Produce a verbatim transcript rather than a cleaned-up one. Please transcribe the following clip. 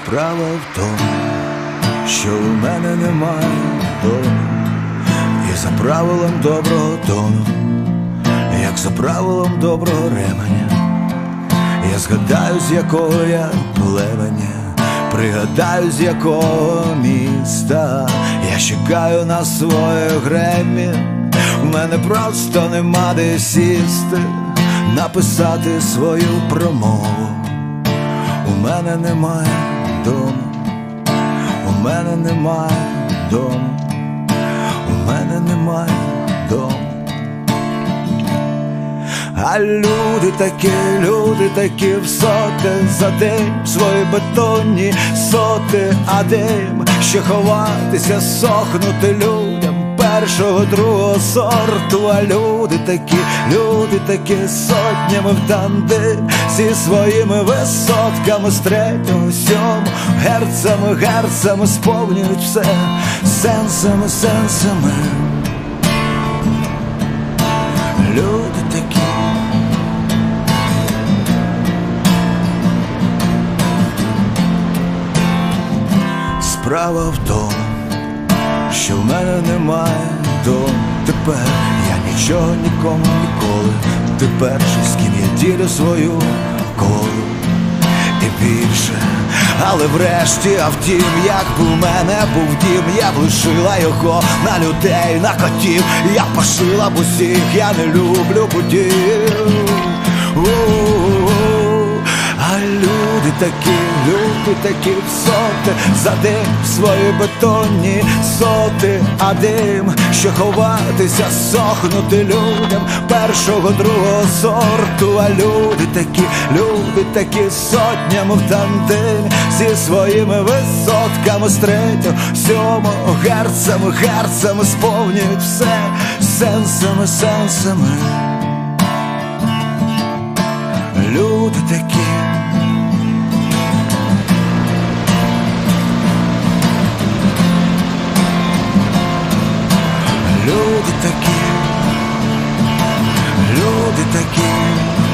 Справа в тому, що у мене немає дому, і за правилом доброго тону, як за правилом доброго ременя, я згадаю, з якого я племені, пригадаю, з якого міста я чекаю на своє Греммі. У мене просто нема де сісти, написати свою промову. У мене немає дому, у мене немає дому, у мене немає дому. А люди такі, люди такі в соти за день, свої бетонні соти, а дим ще ховатися, сохнути людям першого, другого сорту. А люди такі, люди такі сотнями в тандем, зі своїми висотками з третього, сьомого, герцами, герцами сповнюють все сенсами, сенсами. Люди такі. Справа в тому, що в мене немає дому. Тепер я нічого нікому ніколи, ти перший, з ким я ділю свою колу. І більше, але врешті, а втім, якби в мене був дім, я б лишила його на людей, на котів. Я б пошила б усіх, я не люблю будів. А люди такі, люди такі в соти за дим, свої бетонні соти, а дим що ховатися, сохнути людям першого, другого сорту. А люди такі, люди такі сотнями в тандемі, зі своїми висотками з третього, сьомого, герцами, герцами сповнюють все сенсами, сенсами. Люди такі. Люди такі, люди такі.